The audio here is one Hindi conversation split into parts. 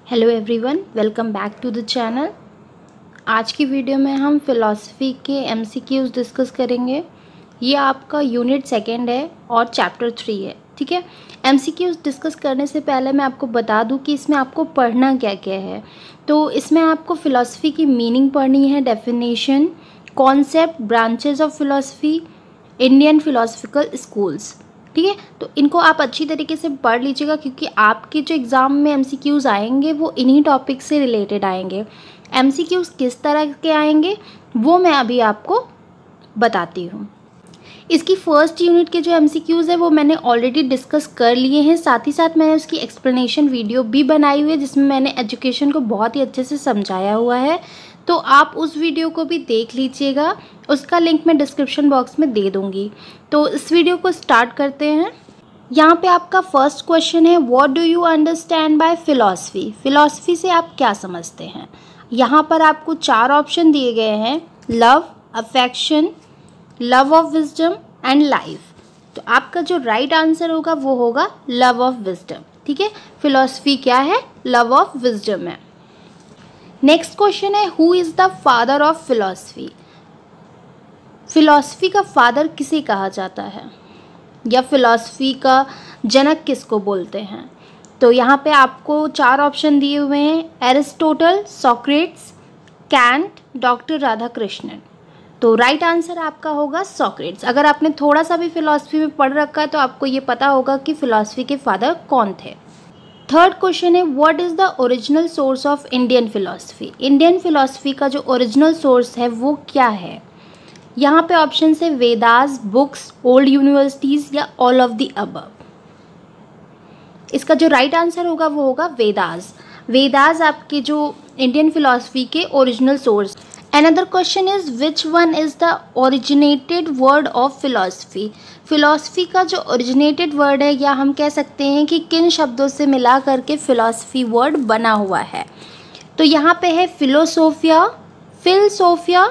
Hello everyone, welcome back to the channel. आज की वीडियो में हम फ़िलॉसफी के एमसीक्यूज़ डिस्कस करेंगे। ये आपका यूनिट 2 है और चैप्टर 3 है। ठीक है, एमसीक्यूज़ डिस्कस करने से पहले मैं आपको बता दूं कि इसमें आपको पढ़ना क्या क्या है। तो इसमें आपको फ़िलॉसफी की मीनिंग पढ़नी है, definition, concept, branches of philosophy, Indian philosophical schools. ठीक है, तो इनको आप अच्छी तरीके से पढ़ लीजिएगा क्योंकि आपके जो एग्ज़ाम में एमसीक्यूज़ आएंगे वो इन्हीं टॉपिक से रिलेटेड आएंगे। एमसीक्यूज़ किस तरह के आएंगे वो मैं अभी आपको बताती हूँ। इसकी फर्स्ट यूनिट के जो एमसीक्यूज़ है वो मैंने ऑलरेडी डिस्कस कर लिए हैं, साथ ही साथ मैंने उसकी एक्सप्लेनेशन वीडियो भी बनाई हुई है जिसमें मैंने एजुकेशन को बहुत ही अच्छे से समझाया हुआ है। तो आप उस वीडियो को भी देख लीजिएगा, उसका लिंक मैं डिस्क्रिप्शन बॉक्स में दे दूँगी। तो इस वीडियो को स्टार्ट करते हैं। यहाँ पे आपका फर्स्ट क्वेश्चन है, what do you understand by philosophy. Philosophy से आप क्या समझते हैं। यहाँ पर आपको 4 ऑप्शन दिए गए हैं, love, affection, love of wisdom and life. तो आपका जो राइट आंसर होगा वो होगा लव ऑफ विजडम। ठीक है, फिलॉसफी क्या है, लव ऑफ विजडम है। नेक्स्ट क्वेश्चन है, who is the father of philosophy. Philosophy का फादर किसे कहा जाता है या फिलॉसफी का जनक किसको बोलते हैं। तो यहाँ पे आपको 4 ऑप्शन दिए हुए हैं, Aristotle, Socrates, Kant, doctor Radhakrishnan. तो राइट आंसर आपका होगा सॉक्रेट्स। अगर आपने थोड़ा सा भी फिलॉसफी में पढ़ रखा है तो आपको ये पता होगा कि फिलॉसफी के फादर कौन थे। थर्ड क्वेश्चन है, what is the original source of Indian philosophy. Indian philosophy का जो ओरिजिनल सोर्स है वो क्या है। यहाँ पे ऑप्शन है वेदास, बुक्स, ओल्ड यूनिवर्सिटीज़ या ऑल ऑफ द अबव। इसका जो राइट आंसर होगा वो होगा वेदास। वेदास आपके जो इंडियन फिलॉसफी के original source. Another question is which one is the originated word of philosophy। Philosophy का जो originated word है या हम कह सकते हैं कि किन शब्दों से मिला करके फिलॉसफी वर्ड बना हुआ है। तो यहाँ पे है फिलोसोफिया, फिलसोफिया,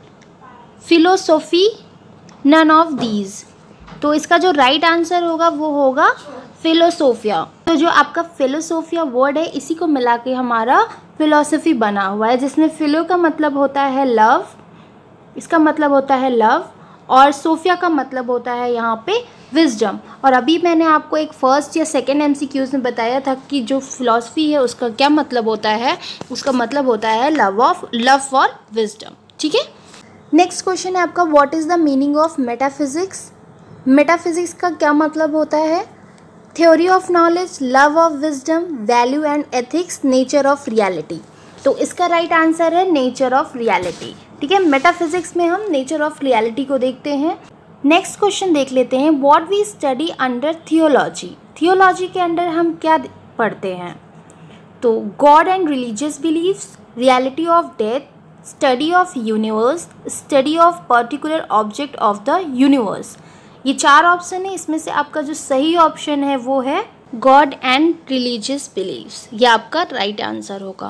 फिलोसोफी, नन ऑफ दीज। तो इसका जो राइट आंसर होगा वो होगा फिलोसोफिया। तो जो आपका फिलोसोफिया वर्ड है इसी को मिला के हमारा फिलॉसफी बना हुआ है, जिसमें फिलो का मतलब होता है लव, इसका मतलब होता है लव, और सोफिया का मतलब होता है यहाँ पे विजडम। और अभी मैंने आपको एक फर्स्ट या सेकंड एमसीक्यूज में बताया था कि जो फिलॉसफी है उसका क्या मतलब होता है, उसका मतलब होता है लव फॉर विजडम। ठीक है, नेक्स्ट क्वेश्चन है आपका, what is the meaning of metaphysics. Metaphysics का क्या मतलब होता है। Theory of knowledge, love of wisdom, value and ethics, nature of reality. तो इसका राइट आंसर है नेचर ऑफ रियलिटी। ठीक है, मेटाफिजिक्स में हम नेचर ऑफ रियलिटी को देखते हैं। नेक्स्ट क्वेश्चन देख लेते हैं, what we study under theology. Theology के अंडर हम क्या पढ़ते हैं। तो God and religious believes, reality of death, study of universe, study of particular object of the universe. ये 4 ऑप्शन है, इसमें से आपका जो सही ऑप्शन है वो है गॉड एंड रिलीजियस बिलीव्स। ये आपका राइट आंसर होगा।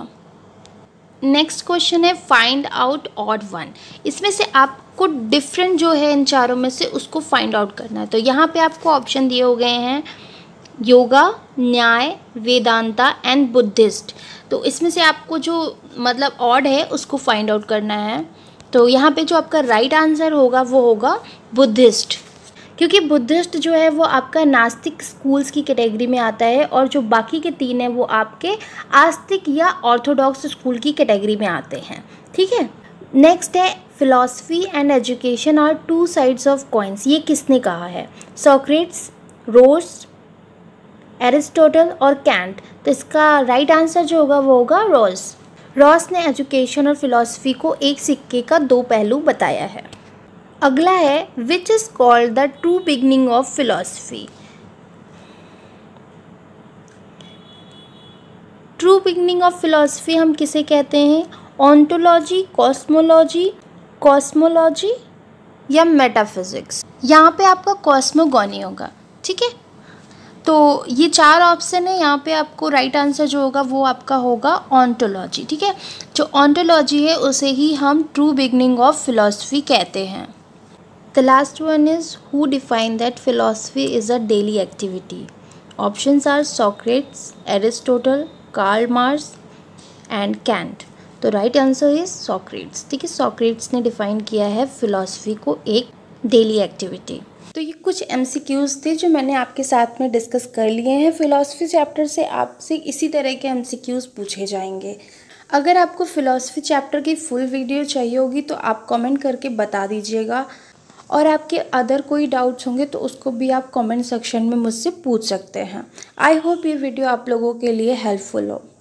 नेक्स्ट क्वेश्चन है, फाइंड आउट ऑड वन। इसमें से आपको डिफरेंट जो है इन चारों में से उसको फाइंड आउट करना है। तो यहाँ पे आपको ऑप्शन दिए हो गए हैं योगा, न्याय, वेदांता एंड बुद्धिस्ट। तो इसमें से आपको जो मतलब ऑड है उसको फाइंड आउट करना है। तो यहाँ पे जो आपका राइट आंसर होगा वो होगा बुद्धिस्ट, क्योंकि बुद्धिस्ट जो है वो आपका नास्तिक स्कूल्स की कैटेगरी में आता है और जो बाकी के 3 हैं वो आपके आस्तिक या ऑर्थोडॉक्स स्कूल की कैटेगरी में आते हैं। ठीक है, नेक्स्ट है, philosophy and education are 2 sides of coins. ये किसने कहा है। सॉक्रेट्स, रोज, एरिस्टोटल और कैंट। तो इसका राइट आंसर जो होगा वो होगा रॉस। रॉस ने एजुकेशन और फिलॉसफी को एक सिक्के का 2 पहलू बताया है। अगला है, which is called the true beginning of philosophy. True beginning of philosophy हम किसे कहते हैं। ऑन्टोलॉजी, कॉस्मोलॉजी या मेटाफिजिक्स। यहाँ पे आपका कॉस्मोगॉनी होगा। ठीक है, तो ये 4 ऑप्शन है, यहाँ पे आपको राइट आंसर जो होगा वो आपका होगा ऑन्टोलॉजी। ठीक है, जो ऑन्टोलॉजी है उसे ही हम ट्रू बिगनिंग ऑफ फिलॉसफी कहते हैं। The last one is, who defined that philosophy is a daily activity? Options are Socrates, Aristotle, Karl Marx and Kant. तो राइट आंसर इज सॉक्रेट्स। ठीक है, सॉक्रेट्स ने डिफाइन किया है फिलॉसफी को एक डेली एक्टिविटी। तो ये कुछ MCQs थे जो मैंने आपके साथ में डिस्कस कर लिए हैं। फिलॉसफी चैप्टर से आपसे इसी तरह के MCQs पूछे जाएंगे। अगर आपको फिलॉसफी चैप्टर की फुल वीडियो चाहिए होगी तो आप कमेंट करके बता दीजिएगा, और आपके अदर कोई डाउट्स होंगे तो उसको भी आप कमेंट सेक्शन में मुझसे पूछ सकते हैं। आई होप ये वीडियो आप लोगों के लिए हेल्पफुल हो।